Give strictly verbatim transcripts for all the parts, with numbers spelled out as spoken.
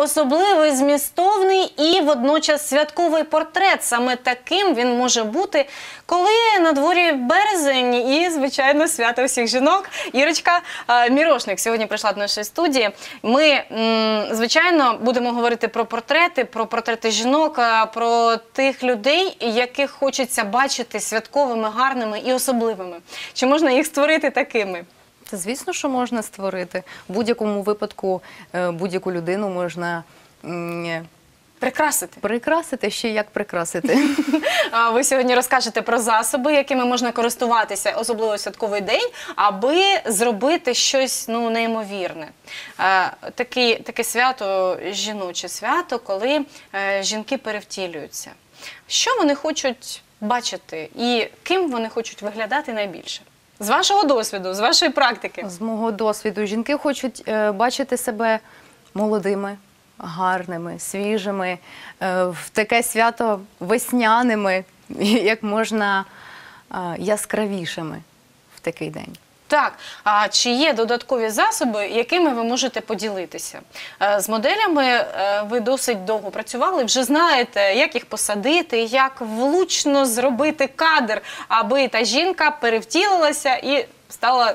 особливий, змістовний і водночас святковий портрет. Саме таким він може бути, коли на дворі березень і, звичайно, свято всіх жінок. Ірочка Мірошник сьогодні прийшла до нашої студії. Ми, звичайно, будемо говорити про портрети, про портрети жінок, про тих людей, яких хочеться бачити святковими, гарними і особливими. Чи можна їх створити такими? Це, звісно, що можна створити. В будь-якому випадку будь-яку людину можна прикрасити. Прикрасити, ще як прикрасити. Ви сьогодні розкажете про засоби, якими можна користуватися, особливо святковий день, аби зробити щось, ну, неймовірне. Такі, таке свято, жіноче свято, коли жінки перевтілюються. Що вони хочуть бачити і ким вони хочуть виглядати найбільше? З вашого досвіду, з вашої практики? З мого досвіду. Жінки хочуть е, бачити себе молодими, гарними, свіжими, е, в таке свято весняними, як можна е, яскравішими в такий день. Так, а чи є додаткові засоби, якими ви можете поділитися? З моделями ви досить довго працювали, вже знаєте, як їх посадити, як влучно зробити кадр, аби та жінка перевтілилася і стала,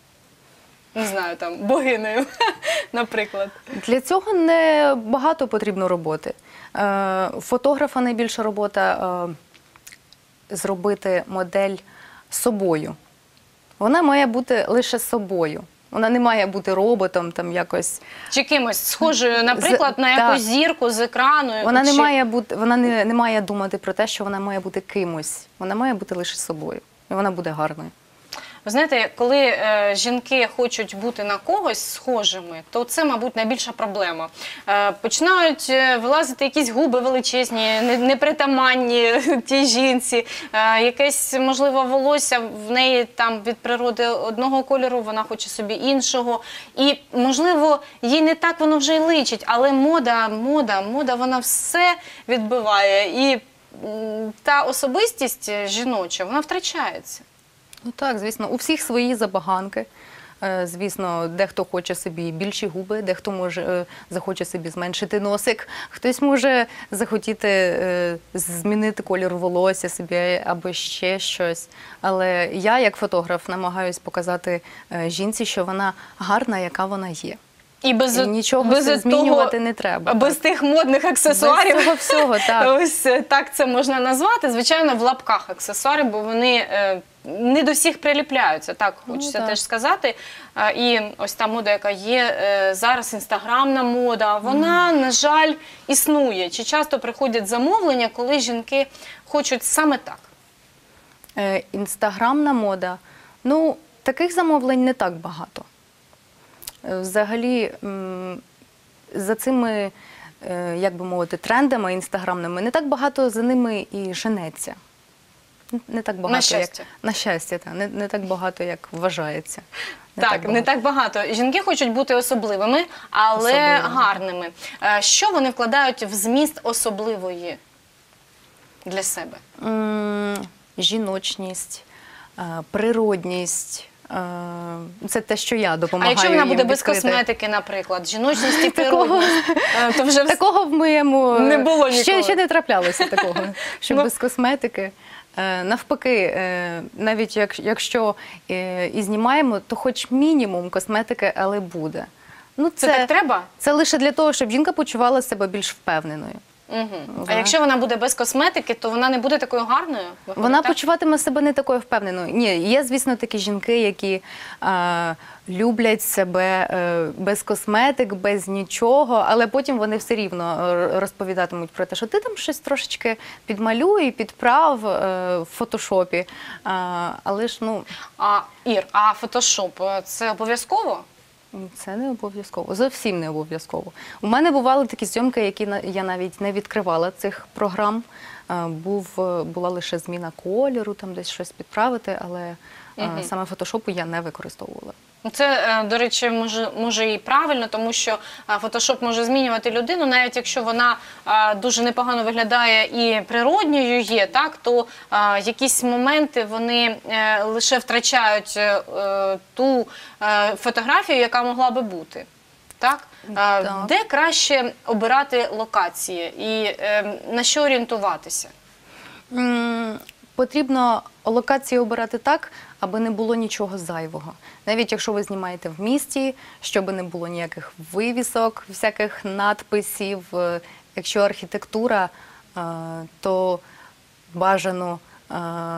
не знаю, там, богинею, наприклад. Для цього не багато потрібно роботи. Фотографа найбільша робота – зробити модель собою. Вона має бути лише собою. Вона не має бути роботом, там якось... Чи кимось схожою, наприклад, з... на якусь так. зірку з екрану. Вона, чи... не має бути, вона не, не має думати про те, що вона має бути кимось. Вона має бути лише собою. І вона буде гарною. Ви знаєте, коли е, жінки хочуть бути на когось схожими, то це, мабуть, найбільша проблема. Е, починають вилазити якісь губи величезні, непритаманні тій жінці, е, якесь, можливо, волосся в неї там від природи одного кольору, вона хоче собі іншого. І, можливо, їй не так воно вже й личить, але мода, мода, мода, вона все відбиває. І м, та особистість жіноча, вона втрачається. Ну так, звісно, у всіх свої забаганки. Звісно, дехто хоче собі більші губи, дехто може захоче собі зменшити носик, хтось може захотіти змінити колір волосся собі або ще щось. Але я, як фотограф, намагаюсь показати жінці, що вона гарна, яка вона є. І, без, і нічого без змінювати того, не треба. Без так. тих модних аксесуарів. Без цього всього, так. Ось так це можна назвати. Звичайно, в лапках аксесуари, бо вони е, не до всіх приліпляються, так хочеться ну, теж сказати. Е, і ось та мода, яка є е, зараз, інстаграмна мода, вона, mm. на жаль, існує. Чи часто приходять замовлення, коли жінки хочуть саме так? Е, інстаграмна мода. Ну, таких замовлень не так багато. Взагалі, за цими, як би мовити, трендами інстаграмними, не так багато за ними і женеться. Не так багато, на щастя. Як, на щастя, так. Не, не так багато, як вважається. Не так, так не так багато. Жінки хочуть бути особливими, але особливими. гарними. Що вони вкладають в зміст особливої для себе? Жіночність, природність. Це те, що я допомагаю їм. А якщо вона буде без відкрити. Косметики, наприклад, жіночність і природність, то вже такого в моєму не було ніколи. Ще, ще не траплялося такого, що ну... без косметики. Навпаки, навіть якщо і знімаємо, то хоч мінімум косметики, але буде. Ну, це, це так треба? Це лише для того, щоб жінка почувала себе більш впевненою. Угу. А якщо вона буде без косметики, то вона не буде такою гарною? Виходить, вона так? почуватиме себе не такою впевненою. Ні, є, звісно, такі жінки, які е, люблять себе е, без косметик, без нічого, але потім вони все рівно розповідатимуть про те, що ти там щось трошечки підмалюй, підправ е, в фотошопі. Е, але ж, ну... А, Ір, а фотошоп – це обов'язково? Це не обов'язково, зовсім не обов'язково. У мене бували такі зйомки, які я навіть не відкривала цих програм. Був, була лише зміна кольору, там десь щось підправити, але угу. саме фотошопу я не використовувала. Це, до речі, може, може і правильно, тому що фотошоп може змінювати людину, навіть якщо вона дуже непогано виглядає і природньою є, так, то якісь моменти вони лише втрачають ту фотографію, яка могла би бути. так? Е, Так. Де краще обирати локації і е, на що орієнтуватися? М, Потрібно локації обирати так, аби не було нічого зайвого. Навіть якщо ви знімаєте в місті, щоб не було ніяких вивісок, всяких надписів. Е, Якщо архітектура, е, то бажано е,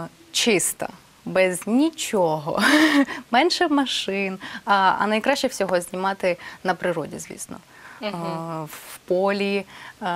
чиста, без нічого, менше машин. А, а найкраще всього знімати на природі, звісно. Е, В полі. Е,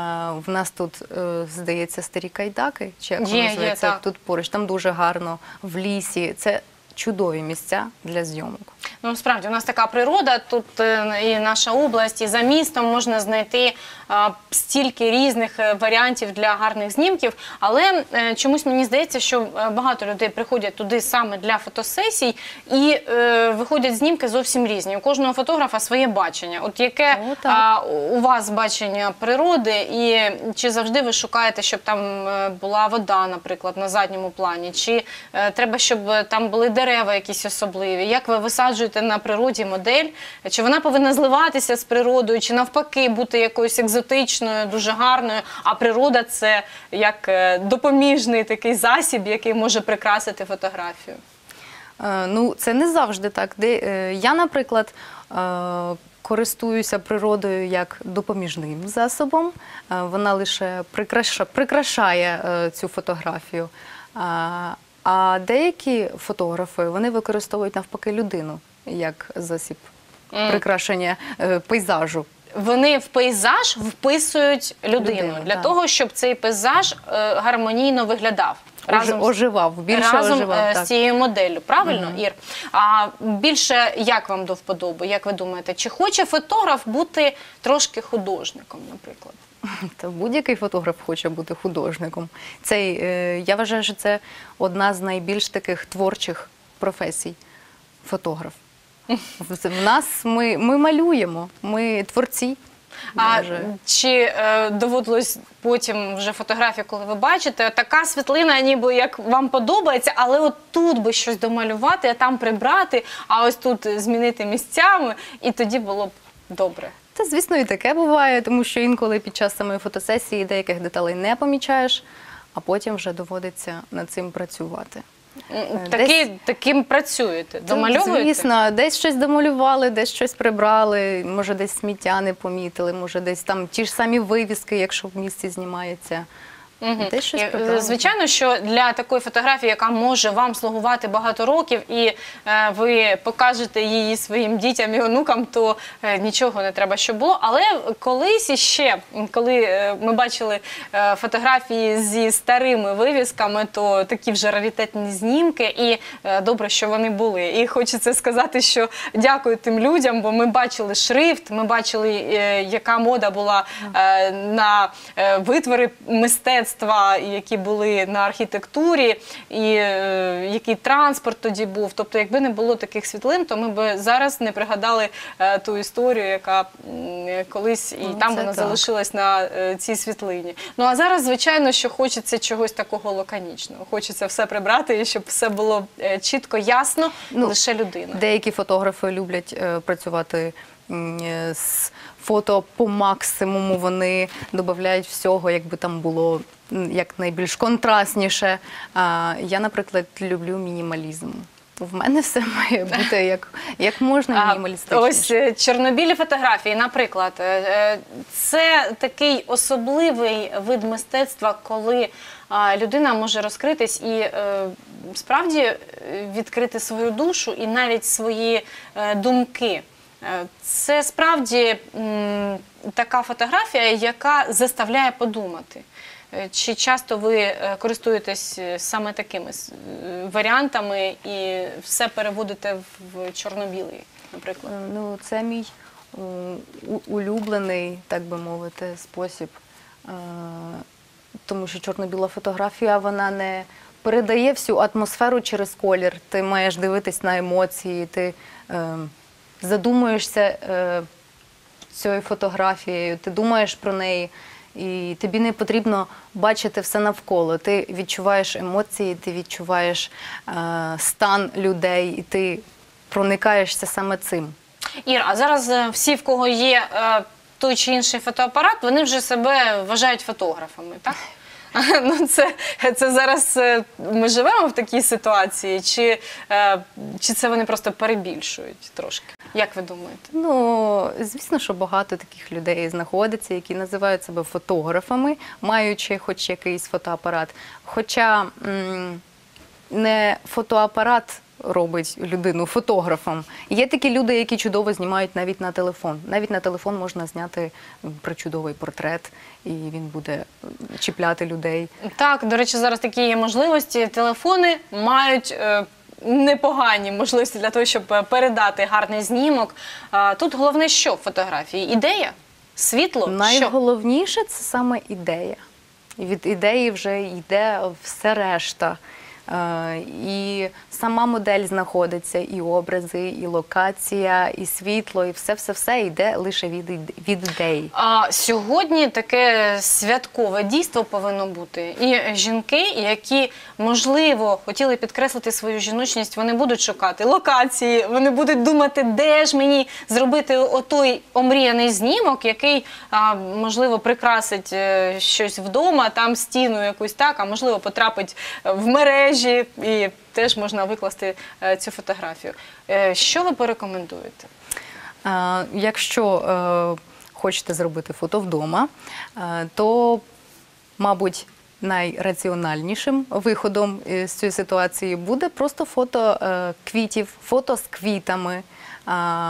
В нас тут, е, здається, старі кайдаки, чи як Є, є, називається, так. тут поруч, там дуже гарно, в лісі. Це чудові місця для зйомок. Ну, справді, у нас така природа, тут е, і наша область, і за містом можна знайти е, стільки різних е, варіантів для гарних знімків, але е, чомусь мені здається, що е, багато людей приходять туди саме для фотосесій і е, виходять знімки зовсім різні. У кожного фотографа своє бачення. От яке О, так. е, у вас бачення природи, і чи завжди ви шукаєте, щоб там е, була вода, наприклад, на задньому плані, чи е, треба, щоб там були дерева якісь особливі? Як ви висаджуєте на природі модель? Чи вона повинна зливатися з природою, чи навпаки бути якоюсь екзотичною, дуже гарною, а природа – це як е, допоміжний такий засіб, який може прикрасити фотографію? Е, Ну, це не завжди так. Де, е, я, наприклад, е, користуюся природою як допоміжним засобом. Е, Вона лише прикраша, прикрашає е, цю фотографію. А, а деякі фотографи, вони використовують навпаки людину як засіб Мгм. прикрашення е, пейзажу. Вони в пейзаж вписують людину, Людину, для так. того, щоб цей пейзаж е, гармонійно виглядав. Ожи- з- оживав, більше разом оживав. е, так. з цією моделлю, правильно, Ір? А більше як вам до вподоби, як ви думаєте, чи хоче фотограф бути трошки художником, наприклад? Та будь-який фотограф хоче бути художником. Цей, е, я вважаю, що це одна з найбільш таких творчих професій – фотограф. В в нас ми, ми малюємо, ми творці. я А вважаю. чи е, доводилось потім вже фотографію, коли ви бачите, така світлина, ніби як вам подобається, але от тут би щось домалювати, а там прибрати, а ось тут змінити місцями, і тоді було б добре. Та, звісно, і таке буває, тому що інколи під час самої фотосесії деяких деталей не помічаєш, а потім вже доводиться над цим працювати. М, Десь- Таки, таким працюєте, домальовуєте? Звісно, десь щось домалювали, десь щось прибрали, може десь сміття не помітили, може десь там ті ж самі вивіски, якщо в місті знімається. Мгм. Десь щось І, е, прибрали. Звичайно, що для такої фотографії, яка може вам слугувати багато років, і е, ви покажете її своїм дітям і онукам, то е, нічого не треба, щоб було. Але колись іще, коли е, ми бачили е, фотографії зі старими вивісками, то такі вже раритетні знімки, і е, добре, що вони були. І хочеться сказати, що дякую тим людям, бо ми бачили шрифт, ми бачили, е, яка мода була е, на е, витвори мистецтва, які були на архітектурі, і е, який транспорт тоді був. Тобто, якби не було таких світлин, то ми б зараз не пригадали е, ту історію, яка м, колись і Ну, там це вона так. залишилась на е, цій світлині. Ну а зараз, звичайно, що хочеться чогось такого лаконічного. Хочеться все прибрати, і щоб все було е, чітко, ясно, Ну, лише людина. Деякі фотографи люблять е, працювати м, е, з фото по максимуму, вони додають всього, якби там було м, як найбільш контрастніше. А я, наприклад, люблю мінімалізм. В мене все має бути як, як можна А, мінімалістичніше. Ось е, чорнобілі фотографії, наприклад, е, е, це такий особливий вид мистецтва, коли а, людина може розкритись і е, справді е, відкрити свою душу і навіть свої е, думки. Е, Це справді м, така фотографія, яка заставляє подумати. Е, Чи часто ви е, користуєтесь е, саме такими с- е, варіантами і все переводите в чорно-білий, наприклад? Е, Ну, це мій е, у- улюблений, так би мовити, спосіб. Е, Тому що чорно-біла фотографія, вона не передає всю атмосферу через колір. Ти маєш дивитись на емоції, ти е, задумуєшся е, цією фотографією, ти думаєш про неї. І тобі не потрібно бачити все навколо. Ти відчуваєш емоції, ти відчуваєш е, стан людей, і ти проникаєшся саме цим. Ір, а зараз е, всі, в кого є е, той чи інший фотоапарат, вони вже себе вважають фотографами, так? Ну, це, це зараз е, ми живемо в такій ситуації, чи, е, чи це вони просто перебільшують трошки? Як ви думаєте? Ну, звісно, що багато таких людей знаходиться, які називають себе фотографами, маючи хоч якийсь фотоапарат. Хоча м, не фотоапарат робить людину фотографом. Є такі люди, які чудово знімають навіть на телефон. Навіть на телефон можна зняти причудовий портрет, і він буде чіпляти людей. Так, до речі, зараз такі є можливості. Телефони мають е, непогані можливості для того, щоб передати гарний знімок. А, тут головне що в фотографії? Ідея? Світло? Що? Найголовніше – це саме ідея. І від ідеї вже йде все решта. Е, І сама модель знаходиться, і образи, і локація, і світло, і все-все-все йде лише від, іде- від ідеї. А сьогодні таке святкове дійство повинно бути. І жінки, які, можливо, хотіли підкреслити свою жіночність, вони будуть шукати локації, вони будуть думати, де ж мені зробити отой омріяний знімок, який, а, можливо, прикрасить е, щось вдома, там стіну якусь так, а можливо, потрапить в мережі і теж можна викласти е, цю фотографію. Е, Що ви порекомендуєте? Е, Якщо е, хочете зробити фото вдома, е, то, мабуть, найраціональнішим виходом е, з цієї ситуації буде просто фото е, квітів, фото з квітами. Е,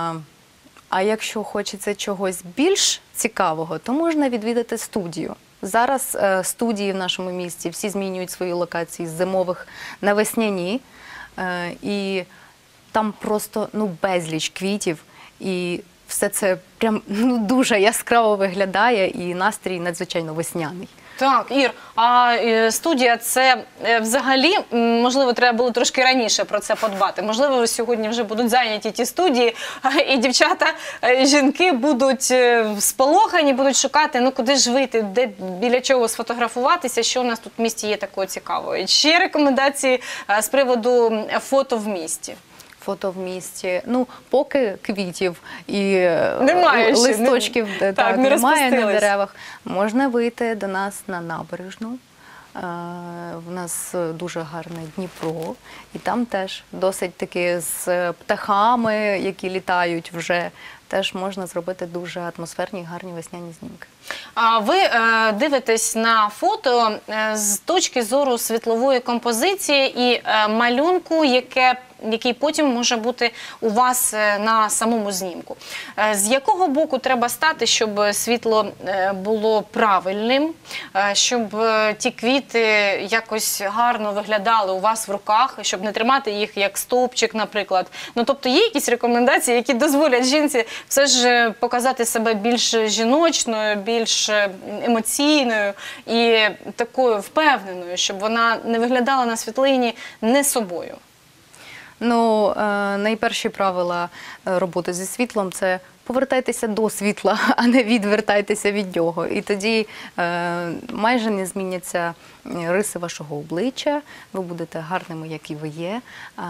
А якщо хочеться чогось більш цікавого, то можна відвідати студію. Зараз е, студії в нашому місті всі змінюють свої локації з зимових на весняні. Е, і там просто ну, безліч квітів. І все це прям ну, дуже яскраво виглядає, і настрій надзвичайно весняний. Так, Ір, а е, студія це е, взагалі, м, можливо, треба було трошки раніше про це подбати. Можливо, сьогодні вже будуть зайняті ті студії, і дівчата, е, жінки будуть е, сполохані, будуть шукати, ну куди ж вийти, де, біля чого сфотографуватися, що у нас тут в місті є такого цікавого. І ще рекомендації е, з приводу фото в місті. Фото в місті. Ну, поки квітів і е, Немає ще, листочків не- де- так, так, не немає на розпустились. деревах. Можна вийти до нас на набережну. Е, В нас дуже гарне Дніпро, і там теж досить таки з птахами, які літають вже, теж можна зробити дуже атмосферні, гарні весняні знімки. А ви е, дивитесь на фото е, з точки зору світлової композиції і е, малюнку, яке, який потім може бути у вас е, на самому знімку. Е, з якого боку треба стати, щоб світло е, було правильним, е, щоб е, ті квіти якось гарно виглядали у вас в руках, щоб не тримати їх як стовпчик, наприклад. Ну, тобто є якісь рекомендації, які дозволять жінці все ж е, показати себе більш жіночною, більш емоційною і такою впевненою, щоб вона не виглядала на світлині не собою. Ну, е, найперші правила е, роботи зі світлом – це повертайтеся до світла, а не відвертайтеся від нього. І тоді е, майже не зміняться риси вашого обличчя, ви будете гарними, як і ви є. А,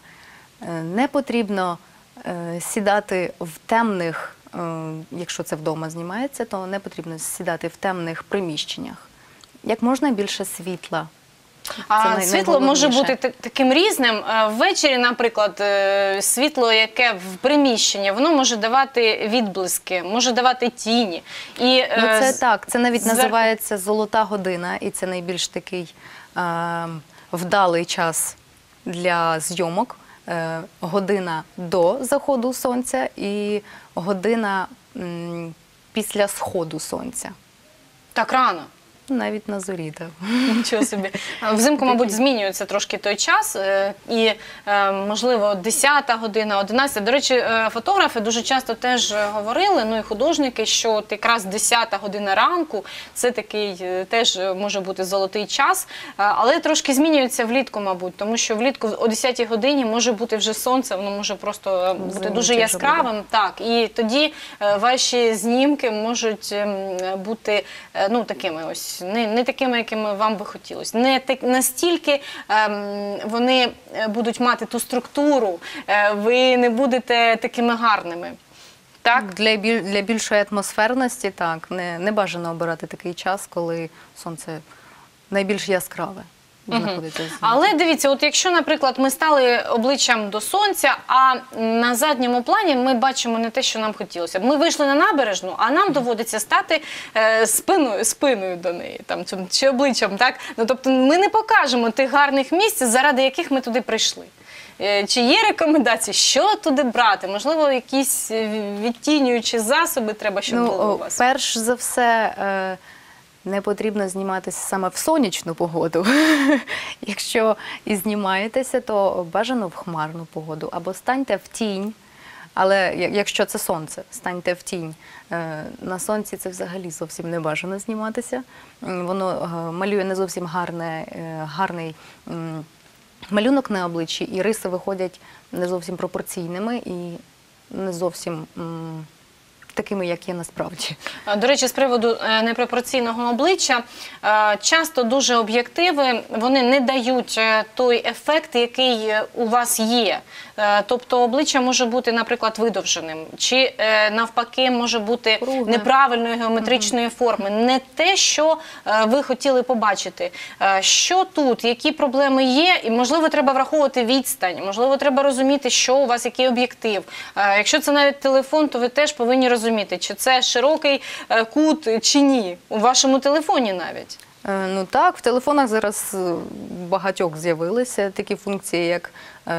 е, не потрібно е, сідати в темних, е, якщо це вдома знімається, то не потрібно сідати в темних приміщеннях. Як можна більше світла. А най- світло може найголовніше. бути та- таким різним. Е, Ввечері, наприклад, е, світло, яке в приміщенні, воно може давати відблиски, може давати тіні. І, е, Ну, це з- так, це навіть зверху- називається золота година, і це найбільш такий е, вдалий час для зйомок. Е, година до заходу сонця і година м, після сходу сонця. Так рано. Навіть на зорі, так. Нічого собі. Взимку, мабуть, змінюється трошки той час, е, і, е, можливо, десята година, одинадцята. До речі, е, фотографи дуже часто теж говорили, ну і художники, що от якраз десята година ранку – це такий е, теж може бути золотий час, Е, але трошки змінюється влітку, мабуть, тому що влітку о десятій годині може бути вже сонце, воно може просто е, бути Зеленіше дуже вже яскравим. Так, і тоді е, ваші знімки можуть ем, бути е, ну, такими ось не, не такими, якими вам би хотілося. Не так, настільки ем, вони будуть мати ту структуру, е, ви не будете такими гарними. Так? Для, біль, для більшої атмосферності, так, не, не бажано обирати такий час, коли сонце найбільш яскраве. знаходиться. Але дивіться, от якщо, наприклад, ми стали обличчям до сонця, а на задньому плані ми бачимо не те, що нам хотілося. Ми вийшли на набережну, а нам доводиться стати е, спиною, спиною до неї, там, чи обличчям, так? Ну, тобто ми не покажемо тих гарних місць, заради яких ми туди прийшли. Чи є рекомендації, що туди брати? Можливо, якісь відтінюючі засоби треба, щоб ну, було у вас? Перш за все, не потрібно зніматися саме в сонячну погоду. Якщо і знімаєтеся, то бажано в хмарну погоду. Або станьте в тінь, але якщо це сонце, станьте в тінь. На сонці це взагалі зовсім не бажано зніматися. Воно малює не зовсім гарне, гарний малюнок на обличчі, і риси виходять не зовсім пропорційними і не зовсім м, такими, як є насправді. До речі, з приводу непропорційного обличчя, часто дуже об'єктиви, вони не дають той ефект, який у вас є. Тобто обличчя може бути, наприклад, видовженим, чи навпаки може бути Кругле. неправильної геометричної угу. форми. Не те, що ви хотіли побачити. Що тут, які проблеми є, і можливо треба враховувати відстань, можливо треба розуміти, що у вас, який об'єктив. Якщо це навіть телефон, то ви теж повинні розуміти, чи це широкий кут, чи ні. У вашому телефоні навіть. Ну так, в телефонах зараз багатьох з'явилися такі функції, як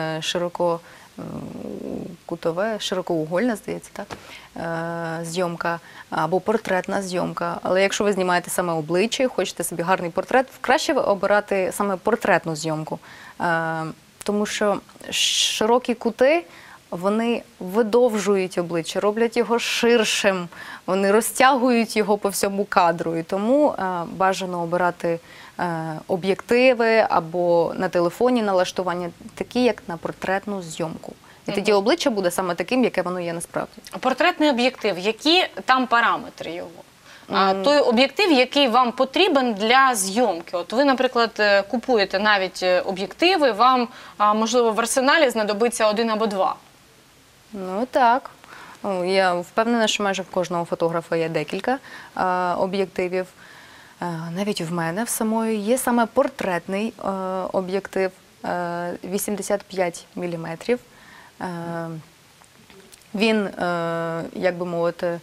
ширококутове, широкоугольна, здається, так, зйомка або портретна зйомка. Але якщо ви знімаєте саме обличчя, хочете собі гарний портрет, краще обирати саме портретну зйомку. Тому що широкі кути, вони видовжують обличчя, роблять його ширшим, вони розтягують його по всьому кадру. І тому е, бажано обирати е, об'єктиви або на телефоні налаштування такі, як на портретну зйомку. І тоді обличчя буде саме таким, яке воно є насправді. Портретний об'єктив, які там параметри його? А той об'єктив, який вам потрібен для зйомки. От ви, наприклад, купуєте навіть об'єктиви, вам, можливо, в арсеналі знадобиться один або два. Ну так. Я впевнена, що майже в кожного фотографа є декілька е, об'єктивів. Е, навіть в мене в самої є саме портретний е, об'єктив е, вісімдесят п'ять міліметрів. Е, він, е, як би мовити,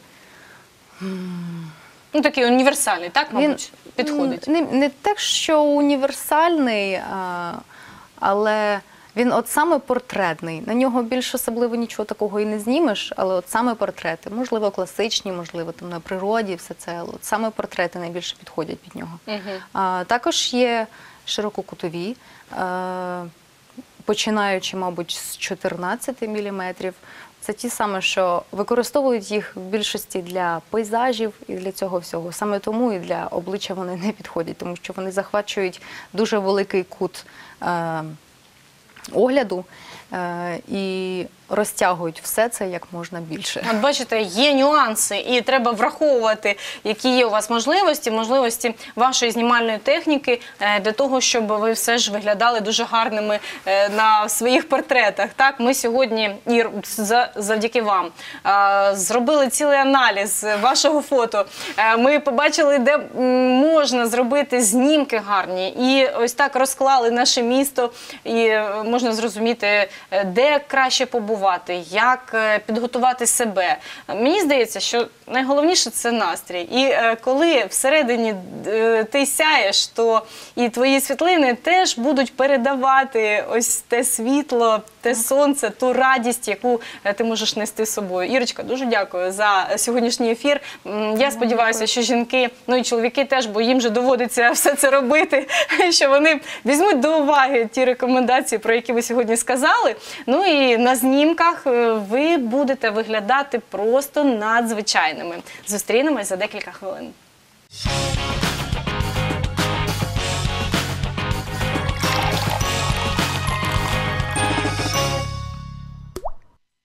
ну, такий універсальний, так, мабуть, він, підходить? Не, не так, що універсальний, а, але він от саме портретний. На нього більш особливо нічого такого і не знімеш, але от саме портрети. Можливо, класичні, можливо, там на природі, все це, але от саме портрети найбільше підходять під нього. Угу. А, також є ширококутові, а, починаючи, мабуть, з чотирнадцяти міліметрів. Це ті саме, що використовують їх в більшості для пейзажів і для цього всього. Саме тому і для обличчя вони не підходять, тому що вони захвачують дуже великий кут а, огляду е, і розтягують все це як можна більше. От бачите, є нюанси, і треба враховувати, які є у вас можливості, можливості вашої знімальної техніки, е, для того, щоб ви все ж виглядали дуже гарними е, на своїх портретах. Так, ми сьогодні, і за, завдяки вам, е, зробили цілий аналіз вашого фото. Е, ми побачили, де можна зробити знімки гарні, і ось так розклали наше місто, і можна зрозуміти, де краще побувати, як підготувати себе. Мені здається, що найголовніше – це настрій. І коли всередині ти сяєш, то і твої світлини теж будуть передавати ось те світло, те сонце, ту радість, яку ти можеш нести з собою. Ірочка, дуже дякую за сьогоднішній ефір. Я сподіваюся, що жінки, ну і чоловіки теж, бо їм же доводиться все це робити, що вони візьмуть до уваги ті рекомендації, про які ви сьогодні сказали. Ну і на знімках ви будете виглядати просто надзвичайними. Зустрінемось за декілька хвилин.